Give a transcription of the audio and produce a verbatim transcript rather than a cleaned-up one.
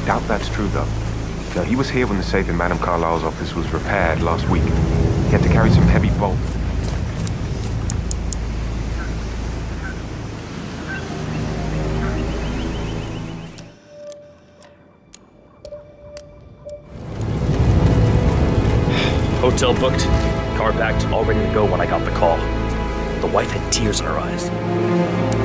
Doubt that's true, though. No, he was here when the safe in Madame Carlyle's office was repaired last week. He had to carry some heavy bolts. Hotel booked, car packed, all ready to go when I got the call. The wife had tears in her eyes.